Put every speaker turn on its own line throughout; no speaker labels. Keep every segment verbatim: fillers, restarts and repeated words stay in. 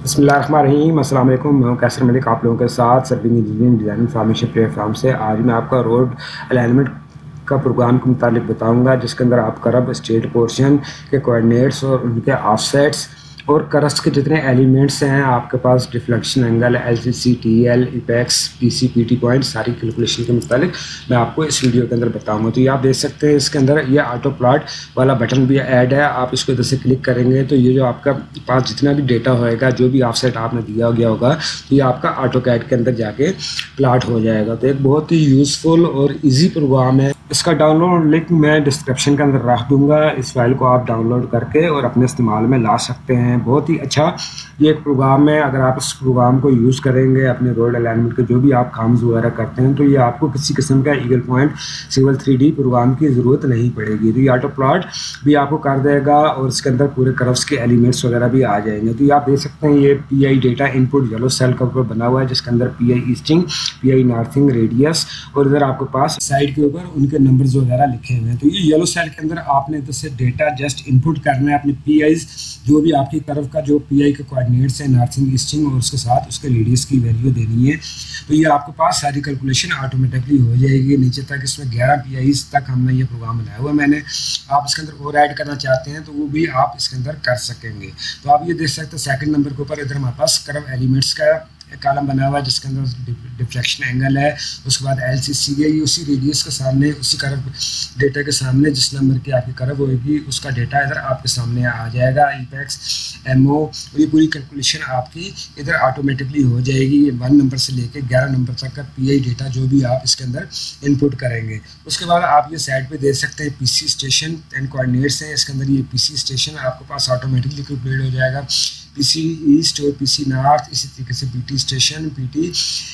बिस्मिल्लाहिर्रहमानिर्रहीम। अस्सलाम वालेकुम। मैं हूं कैसर मलिक, आप लोगों के साथ serving engineering designing formation platform से। आज मैं आपका रोड अलाइनमेंट का प्रोग्राम के मुतालिक बताऊंगा, जिसके अंदर आप करब स्टेट पोर्शन के कोऑर्डिनेट्स और उनके ऑफसेट्स और करस्ट के जितने एलिमेंट्स हैं आपके पास, deflection angle, L C C, T L, apex, P C, P T point, सारी कैलकुलेशन के मुतालिक मैं आपको इस वीडियो के अंदर बताऊंगा। तो ये आप देख सकते हैं, इसके अंदर ये ऑटो प्लॉट वाला बटन भी ऐड है। आप इसको इधर से क्लिक करेंगे तो ये जो आपका पास जितना भी डेटा होएगा, जो भी ऑफसेट आपने दिया गया होगा, तो ये आपका ऑटो कैड के अंदर जाके प्लॉट हो जाएगा। तो एक बहुत ही यूज़फुल और ईजी प्रोग्राम है। इसका डाउनलोड लिंक मैं डिस्क्रिप्शन के अंदर रख दूंगा। इस फाइल को आप डाउनलोड करके और अपने इस्तेमाल में ला सकते हैं। बहुत ही अच्छा ये एक प्रोग्राम है। अगर आप इस प्रोग्राम को यूज़ करेंगे अपने रोड अलाइनमेंट के जो भी आप काम वगैरह करते हैं, तो ये आपको किसी किस्म का Eagle Point civil three D program की ज़रूरत नहीं पड़ेगी। तो ये ऑटो प्लॉट भी आपको कर देगा और इसके अंदर पूरे कर्व्स के एलिमेंट्स वगैरह भी आ जाएंगे। तो ये आप देख सकते हैं, ये P I data input yellow cell के ऊपर बना हुआ है, जिसके अंदर P I easting, P I northing, radius और इधर आपके पास साइड के ऊपर उनके नंबर्स वगैरह लिखे हुए हैं। तो ये येलो सेल के अंदर आपने इधर से डेटा जस्ट इनपुट करना है अपने पी आईज, जो भी आपकी कर्व का जो पी आई के कोऑर्डिनेट्स है, नॉर्थिंग, ईस्टिंग और उसके साथ उसके रेडियस की वैल्यू देनी है। तो ये आपके पास सारी कैलकुलेशन ऑटोमेटिकली हो जाएगी नीचे तक। इसमें ग्यारह पी आईज तक हमने ये प्रोग्राम बनाया हुआ है मैंने। आप इसके अंदर और ऐड करना चाहते हैं तो वो भी आप इसके अंदर कर सकेंगे। तो आप ये देख सकते हैं, सेकंड नंबर के ऊपर इधर हमारे पास कर्व एलिमेंट्स का कॉलम बना हुआ है, जिसके अंदर डिफ्लेक्शन एंगल है। उसके बाद एल सी सी है, ये उसी रेडियस के सामने, उसी कर्व डेटा के सामने जिस नंबर की आपकी कर्व होगी उसका डेटा इधर आपके सामने आ जाएगा। इपेक्स, एम ओ, ये पूरी कैलकुलेशन आपकी इधर ऑटोमेटिकली हो जाएगी। वन नंबर से लेके ग्यारह नंबर तक का पी आई डेटा जो भी आप इसके अंदर इनपुट करेंगे। उसके बाद आप ये साइड पे देख सकते हैं P C station and coordinates हैं। इसके अंदर ये पी सी स्टेशन आपके पास ऑटोमेटिकली कैलकुलेट हो जाएगा। पीसी ईस्ट और पीसी नॉर्थ, इसी तरीके से PT station, PT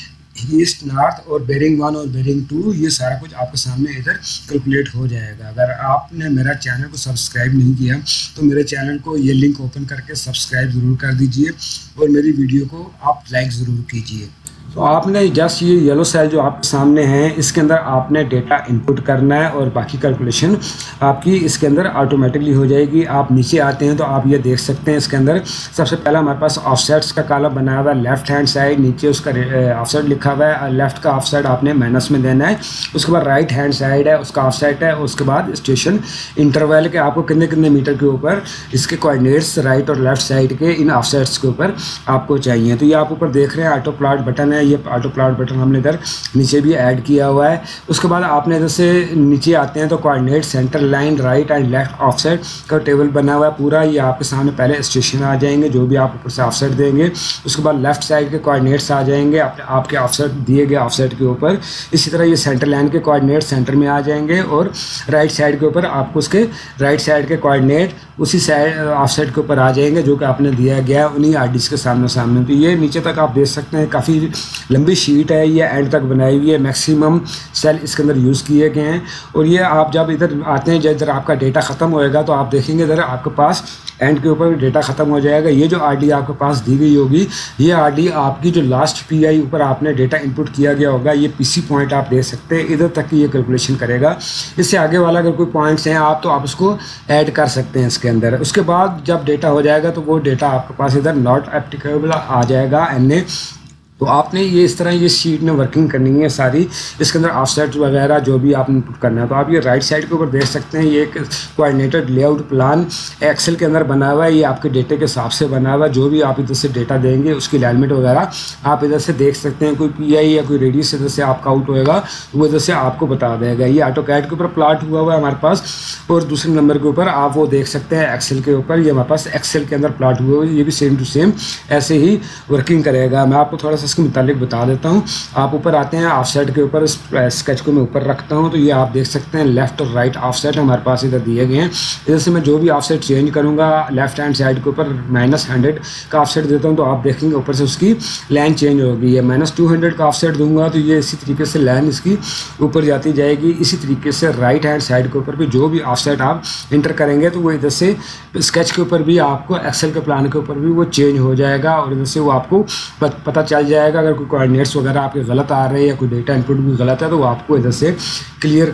east, north और बेरिंग वन और बेरिंग टू, ये सारा कुछ आपके सामने इधर कैलकुलेट हो जाएगा। अगर आपने मेरा चैनल को सब्सक्राइब नहीं किया तो मेरे चैनल को ये लिंक ओपन करके सब्सक्राइब ज़रूर कर दीजिए और मेरी वीडियो को आप लाइक ज़रूर कीजिए। तो आपने जस्ट ये येलो सेल जो आपके सामने है, इसके अंदर आपने डेटा इनपुट करना है और बाकी कैलकुलेशन आपकी इसके अंदर ऑटोमेटिकली हो जाएगी। आप नीचे आते हैं तो आप ये देख सकते हैं, इसके अंदर सबसे पहला हमारे पास ऑफसेट्स का कॉलम बनाया हुआ है। लेफ्ट हैंड साइड नीचे उसका ऑफसेट लिखा हुआ है, लेफ्ट का ऑफसेट आपने माइनस में देना है। उसके बाद राइट हैंड साइड है, उसका ऑफसेट है। उसके बाद स्टेशन इंटरवल के आपको कितने कितने मीटर के ऊपर इसके कोऑर्डिनेट्स राइट और लेफ्ट साइड के इन ऑफसेट्स के ऊपर आपको चाहिए। तो ये आप ऊपर देख रहे हैं ऑटो प्लॉट बटन है। ये ऑटो प्लॉट बटन हमने इधर नीचे भी ऐड किया हुआ है। उसके बाद आपने इधर से नीचे आते हैं तो coordinate, centre line, right and left offset का टेबल बना हुआ है पूरा। ये आपके सामने पहले स्टेशन आ जाएंगे जो भी आप ऊपर से ऑफसेट देंगे। उसके बाद लेफ्ट साइड के कोऑर्डिनेट्स आ जाएंगे अपने आपके ऑफसेट दिए गए ऑफसेट के ऊपर। इसी तरह ये सेंटर लाइन के कोऑर्डिनेट सेंटर में आ जाएंगे और राइट साइड के ऊपर आपको उसके राइट साइड के कोऑर्डिनेट उसी साइड ऑफसेट के ऊपर आ जाएंगे जो कि आपने दिया गया है उन्हीं आरडीज के सामने सामने। तो ये नीचे तक आप देख सकते हैं, काफ़ी लंबी शीट है, ये एंड तक बनाई हुई है। मैक्सिमम सेल इसके अंदर यूज़ किए गए हैं। और ये आप जब इधर आते हैं, जब इधर आपका डेटा ख़त्म होएगा तो आप देखेंगे इधर आपके पास एंड के ऊपर डेटा ख़त्म हो जाएगा। ये जो आरडी आपके पास दी गई होगी, ये आरडी आपकी जो लास्ट पी आई ऊपर आपने डेटा इनपुट किया गया होगा, ये पीसी पॉइंट आप देख सकते हैं, इधर तक की ये कैलकुलेशन करेगा। इससे आगे वाला अगर कोई पॉइंट्स हैं आप तो आप उसको ऐड कर सकते हैं इसके अंदर। उसके बाद जब डेटा हो जाएगा तो वो डेटा आपके पास इधर नॉट एप्लीकेबल आ जाएगा एन ए। तो आपने ये इस तरह ये शीट में वर्किंग करनी है सारी। इसके अंदर ऑफसेट वगैरह जो भी आपने इनपुट करना है। तो आप ये राइट साइड के ऊपर देख सकते हैं, ये एक कोऑर्डिनेटेड लेआउट प्लान एक्सेल के अंदर बना हुआ है। ये आपके डेटे के हिसाब से बना हुआ है। जो भी आप इधर से डेटा देंगे उसकी अलाइनमेंट वगैरह आप इधर से देख सकते हैं। कोई पी आई या कोई रेडियस इधर से आपका आउट होएगा तो वो इधर से आपको बता देगा। ये ऑटो कैड के ऊपर प्लॉट हुआ हुआ है हमारे पास। और दूसरे नंबर के ऊपर आप वो देख सकते हैं एक्सेल के ऊपर, ये हमारे पास एक्सेल के अंदर प्लॉट हुआ हुआ है। ये भी सेम टू सेम ऐसे ही वर्किंग करेगा। मैं आपको थोड़ा सा इसके मुतालिक बता देता हूँ। आप ऊपर आते हैं ऑफसेट के ऊपर, स्केच को मैं ऊपर रखता हूँ तो ये आप देख सकते हैं लेफ्ट और राइट ऑफसेट हमारे पास इधर दिए गए हैं। इधर से मैं जो भी ऑफसेट चेंज करूँगा, लेफ्ट हैंड साइड के ऊपर माइनस हंड्रेड का ऑफसेट देता हूँ तो आप देखेंगे ऊपर से उसकी लाइन चेंज होगी। ये माइनस टू हंड्रेड का ऑफसेट दूंगा तो ये इसी तरीके से लाइन इसकी ऊपर जाती जाएगी। इसी तरीके से राइट हैंड साइड के ऊपर भी जो भी ऑफसेट आप इंटर करेंगे तो वो इधर से स्केच के ऊपर भी आपको, एक्सेल के प्लान के ऊपर भी वो चेंज हो जाएगा और इधर से वो आपको पता चल जाएगा। अगर कोई कोऑर्डिनेट्स वगैरह आपके गलत आ रहे हैं या कोई डेटा इनपुट भी गलत है तो वो आपको इधर से क्लियर कट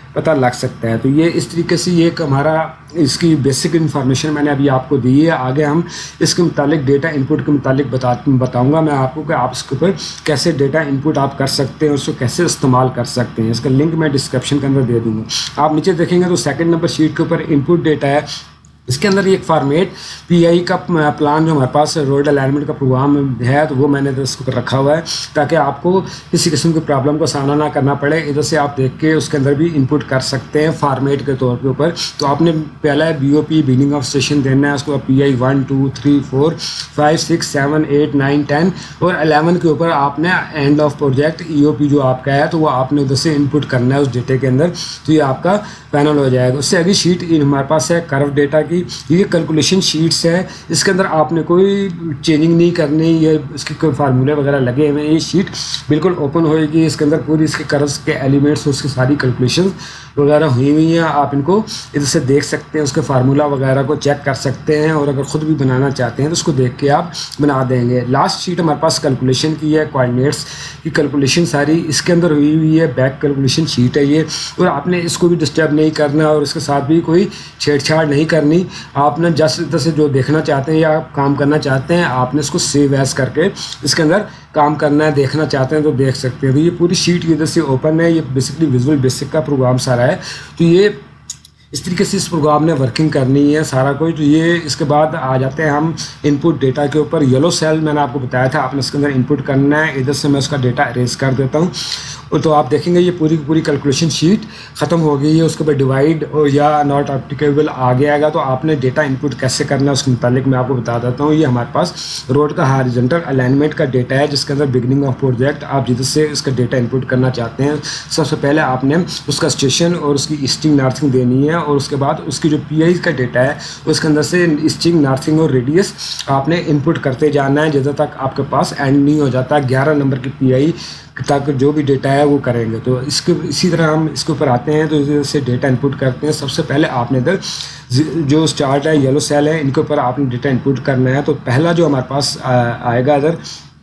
पता लग सकता है। तो ये इस तरीके से ये एक हमारा इसकी बेसिक इन्फॉर्मेशन मैंने अभी आपको दी है। आगे हम इसके मुतालिक डेटा इनपुट के मुतालिक बता बताऊँगा मैं आपको कि आप इसके ऊपर कैसे डेटा इनपुट आप कर सकते हैं, उसको कैसे इस्तेमाल कर सकते हैं। इसका लिंक मैं डिस्क्रिप्शन के अंदर दे दूँगा। आप नीचे देखेंगे तो सेकंड नंबर शीट के ऊपर इनपुट डेटा है। इसके अंदर एक फॉर्मेट पीआई का प्लान जो हमारे पास रोड अलाइनमेंट का प्रोग्राम है तो वो मैंने तो इसके ऊपर रखा हुआ है ताकि आपको किसी किस्म की प्रॉब्लम का सामना ना करना पड़े। इधर से आप देख के उसके अंदर भी इनपुट कर सकते हैं फॉर्मेट के तौर के ऊपर। तो आपने पहला B O P beginning of session देना है, उसको P I one two three four five six seven eight nine ten और अलेवन के ऊपर आपने end of project E O P जो आपका है तो वो आपने उधर से इनपुट करना है उस डेटे के अंदर। तो ये आपका पैनल हो जाएगा। उससे अगली शीट हमारे पास है कर्व डेटा की। ये कैलकुलेशन शीट्स है, इसके अंदर आपने कोई चेंजिंग नहीं करनी, ये इसके कोई फार्मूले वगैरह लगे हुए हैं। ये शीट बिल्कुल ओपन होएगी, इसके अंदर पूरी इसके कर्व्स के एलिमेंट्स उसकी सारी कैलकुलेशन वगैरह हुई हुई हैं। आप इनको इधर से देख सकते हैं, उसके फार्मूला वगैरह को चेक कर सकते हैं और अगर ख़ुद भी बनाना चाहते हैं तो उसको देख के आप बना देंगे। लास्ट शीट हमारे पास कैलकुलेशन की है, कोऑर्डिनेट्स की कैलकुलेशन सारी इसके अंदर हुई हुई है। बैक कैलकुलेशन शीट है ये, और आपने इसको भी डिस्टर्ब नहीं करना और इसके साथ भी कोई छेड़छाड़ नहीं करनी। आपने जस्ट इधर से जो देखना चाहते हैं या आप काम करना चाहते हैं आपने इसको सेव एज करके इसके अंदर काम करना है। देखना चाहते हैं तो देख सकते हैं। तो ये पूरी शीट इधर से ओपन है। ये बेसिकली विजुअल बेसिक का प्रोग्राम सारा है। तो ये इस तरीके से इस प्रोग्राम ने वर्किंग करनी है सारा कोई। तो ये इसके बाद आ जाते हैं हम इनपुट डेटा के ऊपर। येलो सेल मैंने आपको बताया था आपने इसके अंदर इनपुट करना है। इधर से मैं उसका डेटा अरेज कर देता हूँ और तो आप देखेंगे ये पूरी पूरी कैलकुलेशन शीट ख़त्म हो गई है। उसके बाद डिवाइड और या नॉट एप्लीकेबल आ गया है। तो आपने डेटा इनपुट कैसे करना है उसके मुतालिक मैं आपको बता देता हूँ। ये हमारे पास रोड का हॉरिजॉन्टल अलाइनमेंट का डेटा है जिसके अंदर बिगिनिंग ऑफ प्रोजेक्ट आप जिधर से इसका डेटा इनपुट करना चाहते हैं सबसे पहले आपने उसका स्टेशन और उसकी ईस्टिंग नॉर्थिंग देनी है और उसके बाद उसकी जो पी आई का डेटा है उसके अंदर से ईस्टिंग नॉर्थिंग और रेडियस आपने इनपुट करते जाना है जिधर तक आपके पास एंड नहीं हो जाता। ग्यारह नंबर की पी आई तक जो भी डेटा है वो करेंगे। तो इसके इसी तरह हम इसके ऊपर आते हैं तो इधर से डेटा इनपुट करते हैं। सबसे पहले आपने इधर जो स्टार्ट है येलो सेल है इनके ऊपर आपने डेटा इनपुट करना है। तो पहला जो हमारे पास आएगा इधर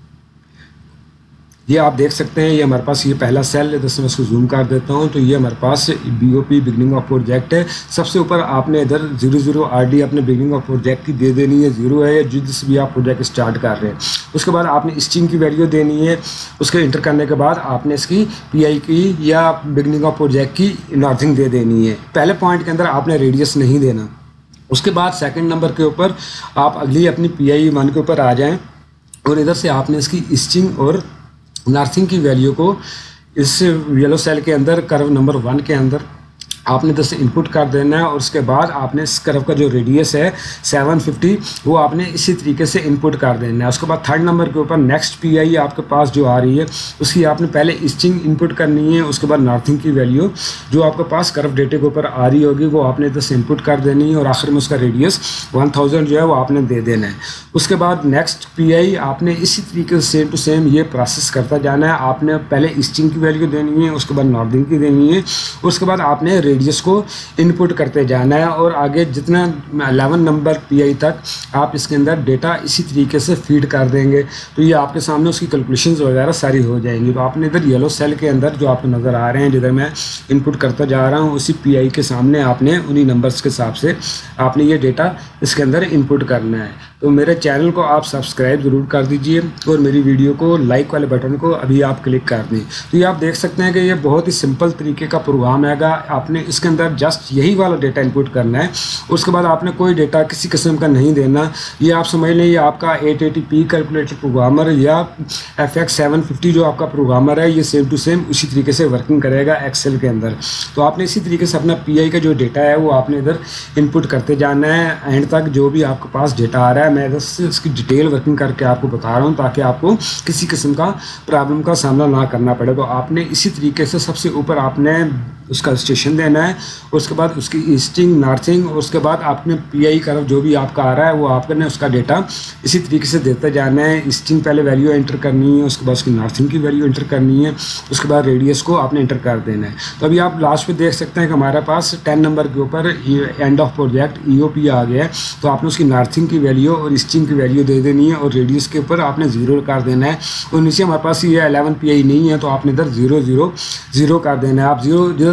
ये आप देख सकते हैं, ये हमारे पास ये पहला सेल है। जैसे मैं इसको जूम कर देता हूँ तो ये हमारे पास B O P beginning of project है। सबसे ऊपर आपने इधर जीरो जीरो आर डी अपने बिगिनिंग ऑफ प्रोजेक्ट की दे देनी है, जीरो है जिससे भी आप प्रोजेक्ट स्टार्ट कर रहे हैं। उसके बाद आपने स्ट्रिंग की वैल्यू देनी है। उसके इंटर करने के बाद आपने इसकी पी आई की या बिगिनिंग ऑफ प्रोजेक्ट की नॉर्थिंग दे देनी है। पहले पॉइंट के अंदर आपने रेडियस नहीं देना। उसके बाद सेकेंड नंबर के ऊपर आप अगली अपनी पी आई वन के ऊपर आ जाएँ और इधर से आपने इसकी स्ट्रिंग और नॉर्थिंग की वैल्यू को इस येलो सेल के अंदर कर्व नंबर वन के अंदर आपने इधर से इनपुट कर देना है और उसके बाद आपने इस कर्व का जो रेडियस है सेवन फिफ्टी वो आपने इसी तरीके से इनपुट कर देना है। उसके बाद थर्ड नंबर के ऊपर नेक्स्ट पीआई आपके पास जो आ रही है उसकी आपने पहले ईस्टिंग इनपुट करनी है। उसके बाद नॉर्थिंग की वैल्यू जो आपके पास कर्व डेटे के ऊपर आ रही होगी वो आपने इधर से इनपुट कर देनी है और आखिर में उसका रेडियस वन थाउजेंड जो है वो आपने दे देना है। उसके बाद नेक्स्ट पीआई आपने इसी तरीके से सेम टू सेम ये प्रोसेस करता जाना है। आपने पहले ईस्टिंग की वैल्यू देनी है, उसके बाद नॉर्थिंग की देनी है, उसके बाद आपने रेडियस को इनपुट करते जाना है और आगे जितना इलेवन नंबर पीआई तक आप इसके अंदर डेटा इसी तरीके से फीड कर देंगे। तो ये आपके सामने उसकी कैलकुलेशंस वगैरह सारी हो जाएंगी। तो आपने इधर येलो सेल के अंदर जो आपको नज़र आ रहे हैं जिधर मैं इनपुट करता जा रहा हूँ उसी पीआई के सामने आपने उन्हीं नंबर्स के हिसाब से आपने ये डेटा इसके अंदर इनपुट करना है। तो मेरे चैनल को आप सब्सक्राइब ज़रूर कर दीजिए और मेरी वीडियो को लाइक वाले बटन को अभी आप क्लिक कर दें। तो ये आप देख सकते हैं कि ये बहुत ही सिंपल तरीके का प्रोग्राम हैगा। आपने इसके अंदर जस्ट यही वाला डेटा इनपुट करना है। उसके बाद आपने कोई डेटा किसी किस्म का नहीं देना। ये आप समझ लें ये आपका eight AT P calculator programmer या एफ एक्स सेवन फिफ्टी जो आपका प्रोग्रामर है ये सेम टू सेम उसी तरीके से वर्किंग करेगा एक्सेल के अंदर। तो आपने इसी तरीके से अपना पी आई का जो डेटा है वो आपने इधर इनपुट करते जाना है। एंड तक जो भी आपके पास डेटा आ रहा है मैं इधर से इसकी डिटेल वर्किंग करके आपको बता रहा हूँ ताकि आपको किसी किस्म का प्रॉब्लम का सामना ना करना पड़े। तो आपने इसी तरीके से सबसे ऊपर आपने उसका स्टेशन देना है, उसके बाद उसकी ईस्टिंग नॉर्थिंग और उसके बाद आपने पीआई कर्व जो भी आपका आ रहा है वो आपने उसका डेटा इसी तरीके से देते जाना है। ईस्टिंग पहले वैल्यू एंटर करनी है, उसके बाद उसकी नॉर्थिंग की वैल्यू एंटर करनी है, उसके बाद रेडियस को आपने एंटर कर देना है। तो अभी आप लास्ट पे देख सकते हैं कि हमारे पास टेन नंबर के ऊपर end of project E O P आ गया है। तो आपने उसकी नॉर्थिंग की वैल्यू और ईस्टिंग की वैल्यू दे देनी है और रेडियस के ऊपर आपने जीरो कर देना है। और नीचे हमारे पास ये एलेवन पी आई नहीं है तो आपने इधर जीरो जीरो जीरो कर देना है। आप जीरो जिधर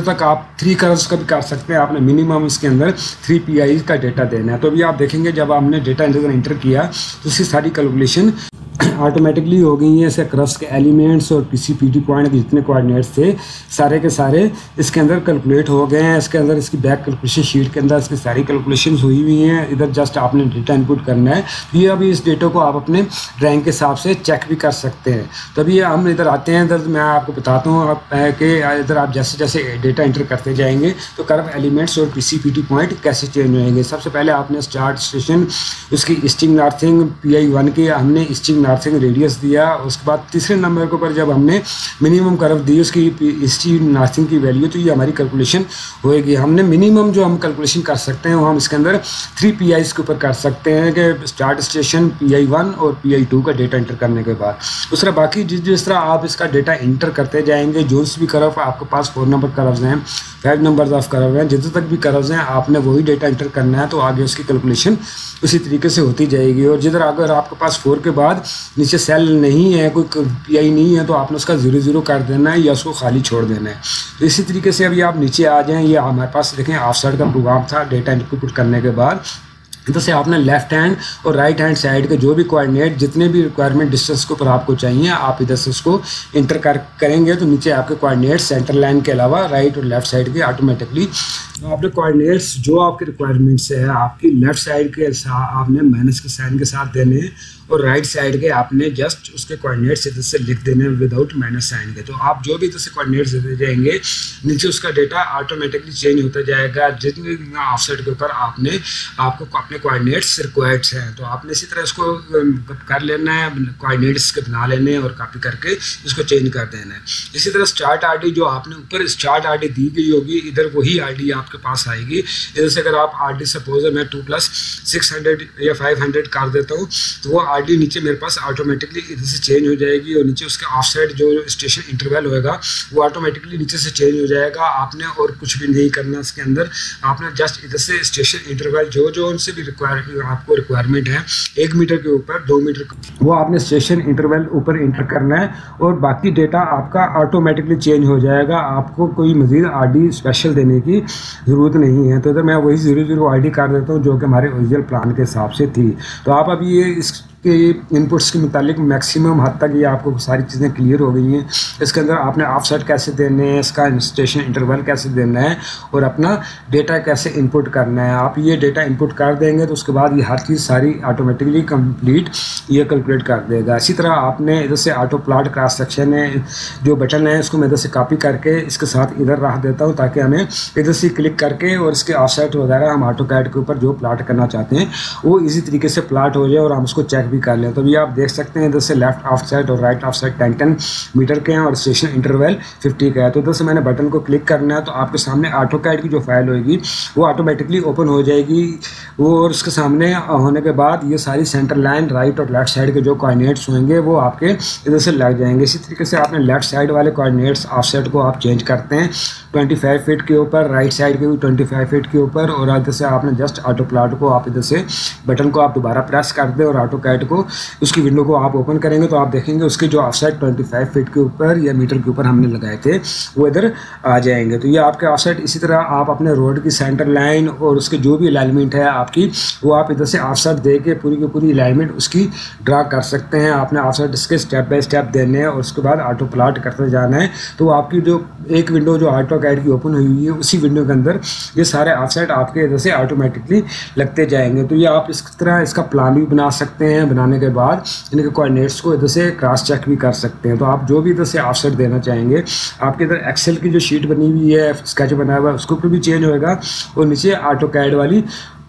तक आप थ्री कर्व्स का भी कर सकते हैं। आपने मिनिमम इसके अंदर थ्री पी आई का डेटा देना है। तो अभी आप देखेंगे जब आपने डेटा इंटर किया तो उसकी सारी कैलकुलेशन ऑटोमेटिकली हो गई है। इसके कर्व्स के एलिमेंट्स और P C P T point के जितने कोऑर्डिनेट्स थे सारे के सारे इसके अंदर कैलकुलेट हो गए हैं। इसके अंदर इसकी बैक कैलकुलेशन शीट के अंदर इसकी सारी कैलकुलेशंस हुई हुई हैं। इधर जस्ट आपने डेटा इनपुट करना है। तो ये अभी इस डेटा को आप अपने रैंक के हिसाब से चेक भी कर सकते हैं। तो अभी हम इधर आते हैं, इधर मैं आपको बताता हूँ आप कि इधर आप जैसे जैसे डेटा इंटर करते जाएंगे तो कर्व एलिमेंट्स और P C P T point कैसे चेंज होंगे। सबसे पहले आपने स्टार्ट स्टेशन उसकी easting northing P I one के हमने ईस्टिंग नॉर्थिंग रेडियस दिया। उसके बाद तीसरे नंबर के ऊपर जब हमने मिनिमम कर्व दी उसकी ईस्टिंग नॉर्थिंग की वैल्यू, तो ये हमारी कैलकुलेशन होएगी। हमने मिनिमम जो हम कैलकुलेशन कर सकते हैं वो हम इसके अंदर थ्री पी आईज के ऊपर कर सकते हैं कि start station P I one और पी आई टू का डेटा इंटर करने के बाद। दूसरा बाकी जिस जिस तरह आप इसका डेटा इंटर करते जाएंगे, जो भी कर्व आपके पास फोर नंबर कर्व्स हैं, फाइव नंबर्स ऑफ कर्व हैं, जितने तक भी कर्व्स हैं आपने वही डेटा इंटर करना है। तो आगे उसकी कैलकुलेशन उसी तरीके से होती जाएगी। और जिधर अगर आपके पास फोर के बाद नीचे सेल नहीं है, कोई पी आई नहीं है, तो आपने उसका जीरो जीरो कर देना है या उसको खाली छोड़ देना है। तो इसी तरीके से अभी आप नीचे आ जाएं, ये हमारे पास देखें ऑफ साइड का प्रोग्राम था। डेटा इनपुट करने के बाद इधर से आपने लेफ्ट हैंड और राइट हैंड साइड के जो भी कोऑर्डिनेट जितने भी रिक्वायरमेंट डिस्टेंस के ऊपर आपको चाहिए आप इधर से उसको इंटर कर करेंगे तो नीचे आपके कोऑर्डिनेट सेंटर लाइन के अलावा राइट और लेफ्ट साइड के ऑटोमेटिकली तो आपने कोऑर्डिनेट्स जो आपके रिक्वायरमेंट्स है आपकी लेफ्ट साइड के आपने माइनस के साइन के साथ देने हैं और राइट साइड के आपने जस्ट उसके कोऑर्डिनेट्स इधर से लिख देने विदाउट माइनस साइन के। तो आप जो भी इधर से कोऑर्डिनेट्स देते जाएंगे नीचे उसका डेटा ऑटोमेटिकली चेंज होता जाएगा। जितने भी ऑफ साइड के ऊपर आपने आपको अपने कोऑर्डिनेट्स रिक्वायर्ड्स हैं तो आपने इसी तरह इसको कर लेना है, कोऑर्डिनेट्स के बना लेने हैं और कॉपी करके इसको चेंज कर देना है। इसी तरह स्टार्ट आर डी जो आपने ऊपर स्टार्ट आर डी दी गई होगी इधर वही आर डी आपके पास आएगी। इधर से अगर आप आर डी सपोज मैं टू प्लस सिक्स हंड्रेड या फाइव हंड्रेड कर देता हूँ तो वो आर डी नीचे मेरे पास ऑटोमेटिकली इधर से चेंज हो जाएगी और नीचे उसके ऑफ साइड जो स्टेशन इंटरवल होएगा वो ऑटोमेटिकली नीचे से चेंज हो जाएगा। आपने और कुछ भी नहीं करना इसके अंदर, आपने जस्ट इधर से स्टेशन इंटरवल जो जो उनसे भी रिक्वायर आपको रिक्वायरमेंट है एक मीटर के ऊपर दो मीटर वो आपने स्टेशन इंटरवल ऊपर इंटर करना है और बाकी डेटा आपका ऑटोमेटिकली चेंज हो जाएगा। आपको कोई मजीद आर डी स्पेशल देने की ज़रूरत नहीं है। तो इधर मैं वही जीरो जीरो आर डी कर देता हूँ जो कि हमारे ओरिजिनल प्लान के हिसाब से थी। तो आप अभी ये इस के इनपुट्स के मुतालिक मैक्सिमम हद तक ये आपको सारी चीज़ें क्लियर हो गई हैं। इसके अंदर आपने ऑफ साइड कैसे देने हैं, इसका स्टेशन इंटरवल कैसे देना है और अपना डेटा कैसे इनपुट करना है। आप ये डेटा इनपुट कर देंगे तो उसके बाद ये हर चीज़ सारी ऑटोमेटिकली कंप्लीट ये कैलकुलेट कर देगा। इसी तरह आपने इधर से ऑटो प्लॉट क्रॉस सेक्शन है जो बटन है इसको मैं इधर से कॉपी करके इसके साथ इधर रख देता हूँ ताकि हमें इधर से क्लिक करके और इसके ऑफ साइड वगैरह हम ऑटो कैड के ऊपर जो प्लॉट करना चाहते हैं वो इसी तरीके से प्लॉट हो जाए और हम उसको चेक भी कर लें। तो ये आप देख सकते हैं इधर से लेफ्ट ऑफ साइड और right off side ten ten metre के हैं और स्टेशन इंटरवल फिफ्टी का है। तो इधर से मैंने बटन को क्लिक करना है तो आपके सामने ऑटो कैड की जो फाइल होगी वो ऑटोमेटिकली ओपन हो जाएगी वो और उसके सामने होने के बाद ये सारी सेंटर लाइन राइट और लेफ्ट साइड के जो कोऑर्डिनेट्स होंगे वो आपके इधर से लग जाएंगे। इसी तरीके से आपने लेफ्ट साइड वाले कोऑर्डिनेट्स ऑफ साइड को आप चेंज करते हैं ट्वेंटी फाइव फीट के ऊपर, राइट साइड के भी ट्वेंटी फाइव फीट के ऊपर और इधर से आपने जस्ट ऑटो प्लॉट को आप इधर से बटन को आप दोबारा प्रेस कर दें और ऑटो कैड को उसकी विंडो को आप ओपन करेंगे तो आप देखेंगे उसके जो off side twenty five feet के ऊपर या मीटर के ऊपर हमने लगाए थे वो इधर आ जाएंगे। तो ये आपके ऑफ साइड इसी तरह आप अपने रोड की सेंटर लाइन और उसके जो भी अलाइनमेंट है आपकी वो आप इधर से ऑफ साइड दे के पूरी की पूरी अलाइनमेंट उसकी ड्रा कर सकते हैं। आपने ऑफ साइड इसके स्टेप बाय स्टेप देने हैं और उसके बाद ऑटो प्लॉट करते जाना है। तो आपकी जो एक विंडो जो ऑटो कैड की ओपन हुई हुई है उसी विंडो के अंदर ये सारे ऑफ साइड आपके इधर से ऑटोमेटिकली लगते जाएंगे। तो ये आप इस तरह इसका प्लान भी बना सकते हैं। बनाने के बाद इनके कोऑर्डिनेट्स को इधर से क्रॉस चेक भी कर सकते हैं। तो आप जो भी इधर से ऑफ साइड देना चाहेंगे आपके इधर एक्सेल की जो शीट बनी हुई है स्केच बनाया हुआ है उसके ऊपर भी चेंज होएगा और नीचे ऑटो कैड वाली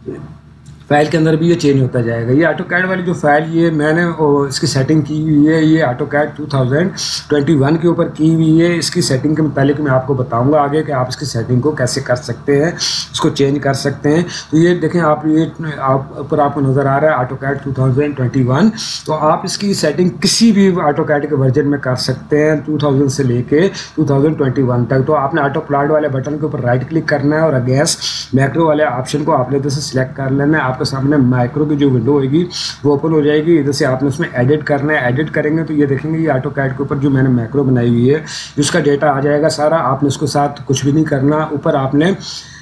फाइल के अंदर भी ये चेंज होता जाएगा। ये ऑटो कैड वाली जो फाइल ये मैंने इसकी सेटिंग की हुई है ये AutoCAD two thousand twenty one के ऊपर की हुई है। इसकी सेटिंग के मुतालिक मैं आपको बताऊंगा आगे कि आप इसकी सेटिंग को कैसे कर सकते हैं, उसको चेंज कर सकते हैं। तो ये देखें आप ये आप ऊपर आपको नज़र आ रहा है AutoCAD two thousand twenty one. तो आप इसकी सेटिंग किसी भी ऑटो कैड के वर्जन में कर सकते हैं टू थाउजेंड से लेके टू थाउजेंड ट्वेंटी वन तक। तो आपने ऑटो प्लॉट वाले बटन के ऊपर राइट क्लिक करना है और अगेंस्ट मैक्रो वाले ऑप्शन को आपने इधर से सिलेक्ट कर लेना है। आपके सामने माइक्रो की जो विंडो होगी वो ओपन हो जाएगी। इधर से आपने उसमें एडिट करना है। एडिट करेंगे तो ये देखेंगे ये ऑटोकैड के ऊपर जो मैंने मैक्रो बनाई हुई है उसका डेटा आ जाएगा सारा। आपने उसके साथ कुछ भी नहीं करना। ऊपर आपने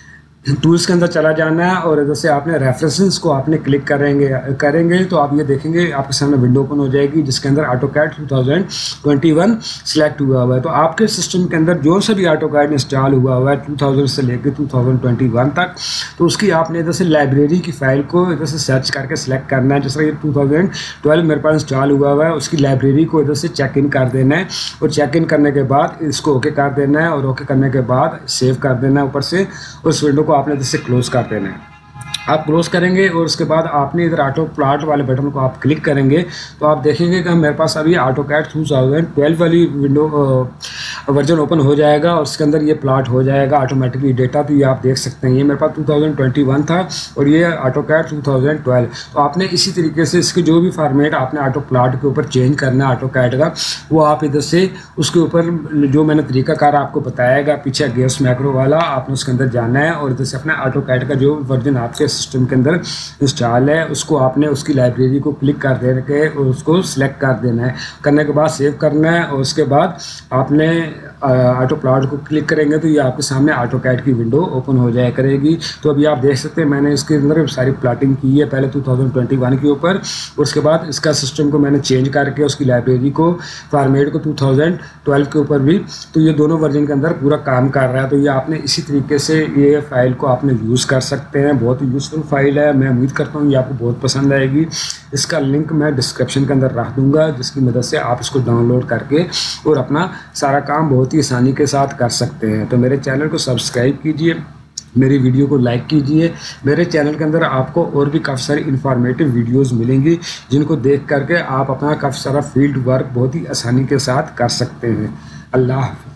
टूल्स के अंदर चला जाना है और इधर से आपने रेफरेंसेस को आपने क्लिक करेंगे करेंगे तो आप ये देखेंगे आपके सामने विंडो ओपन हो जाएगी जिसके अंदर AutoCAD two thousand twenty one select हुआ हुआ है। तो आपके सिस्टम के अंदर जो सा भी ऑटोकैड इंस्टॉल हुआ हुआ है टू थाउजेंड से लेकर टू थाउजेंड ट्वेंटी वन तक, तो उसकी आपने इधर से लाइब्रेरी की फ़ाइल को इधर से सर्च करके सिलेक्ट करना है। जैसे ये टू थाउजेंड ट्वेल्व मेरे पास इंस्टॉल हुआ हुआ है, उसकी लाइब्रेरी को इधर से चेक इन कर देना है और चेक इन करने के बाद इसको ओके कर देना है और ओके करने के बाद सेव कर देना है ऊपर से। उस विंडो को आपने इधर से क्लोज कर देना है। आप क्लोज करेंगे और उसके बाद आपने इधर ऑटो प्लॉट वाले बटन को आप क्लिक करेंगे तो आप देखेंगे कि मेरे पास अभी ऑटोकैड टू थाउजेंड ट्वेल्व वाली विंडो वर्जन ओपन हो जाएगा और उसके अंदर ये प्लॉट हो जाएगा ऑटोमेटिकली डेटा। तो ये आप देख सकते हैं ये मेरे पास टू थाउजेंड ट्वेंटी वन था और ये ऑटोकैड टू थाउजेंड ट्वेल्व। तो आपने इसी तरीके से इसके जो भी फॉर्मेट आपने ऑटो प्लॉट के ऊपर चेंज करना है ऑटोकैड का, वो आप इधर से उसके ऊपर जो मैंने तरीकाकार आपको बतायागा पीछे गेस मैक्रो वाला, आपने उसके अंदर जाना है और इधर से अपना ऑटोकैड का जो वर्जन आपके सिस्टम के अंदर इंस्टॉल है उसको आपने उसकी लाइब्रेरी को क्लिक कर दे के और उसको सिलेक्ट कर देना है। करने के बाद सेव करना है और उसके बाद आपने ऑटो प्लॉट को क्लिक करेंगे तो ये आपके सामने ऑटोकैड की विंडो ओपन हो जाया करेगी। तो अभी आप देख सकते हैं मैंने इसके अंदर सारी प्लॉटिंग की है पहले टू थाउजेंड ट्वेंटी वन के ऊपर, उसके बाद इसका सिस्टम को मैंने चेंज करके उसकी लाइब्रेरी को फॉर्मेट को टू थाउजेंड ट्वेल्व के ऊपर भी, तो ये दोनों वर्जन के अंदर पूरा काम कर रहा है। तो ये आपने इसी तरीके से ये फाइल को आपने यूज़ कर सकते हैं। बहुत ही यूज़फुल फाइल है, मैं उम्मीद करता हूँ ये आपको बहुत पसंद आएगी। इसका लिंक मैं डिस्क्रिप्शन के अंदर रख दूंगा जिसकी मदद से आप इसको डाउनलोड करके और अपना सारा काम बहुत ही आसानी के साथ कर सकते हैं। तो मेरे चैनल को सब्सक्राइब कीजिए, मेरी वीडियो को लाइक कीजिए। मेरे चैनल के अंदर आपको और भी काफ़ी सारी इन्फॉर्मेटिव वीडियोस मिलेंगी जिनको देख करके आप अपना काफ़ी सारा फील्ड वर्क बहुत ही आसानी के साथ कर सकते हैं। अल्लाह हाफ़िज़।